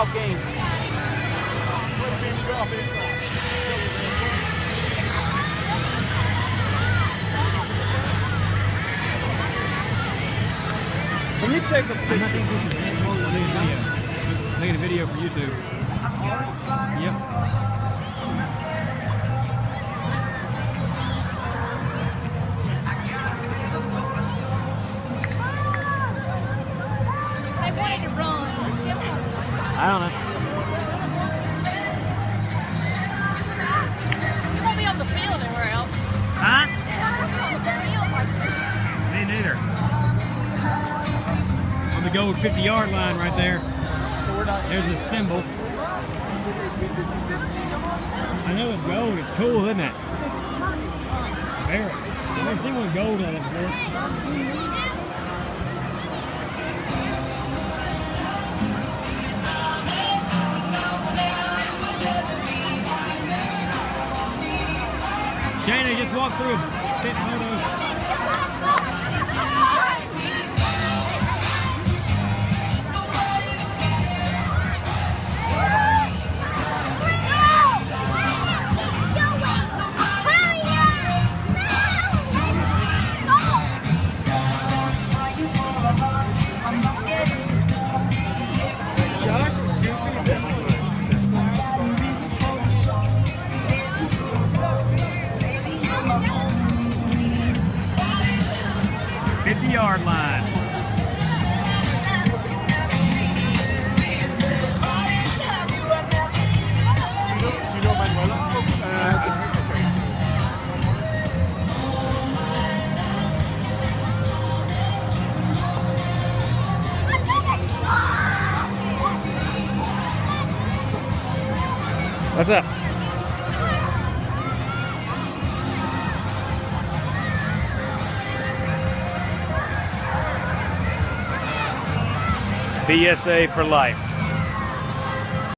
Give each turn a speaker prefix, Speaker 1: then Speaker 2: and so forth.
Speaker 1: football game.
Speaker 2: Can you take a picture? Making a video for YouTube. Yep.
Speaker 3: They wanted to run.
Speaker 1: I don't know.
Speaker 3: You won't be on the field anywhere else.
Speaker 1: Huh?
Speaker 3: You won't be on the field like this.
Speaker 2: Me neither. On the goal 50-yard line right there. There's the symbol. I know it's gold. It's cool, isn't it? Very. I've never seen one gold on it before. Shana, just walk through a fit photo. Yard line. What's up? BSA for life.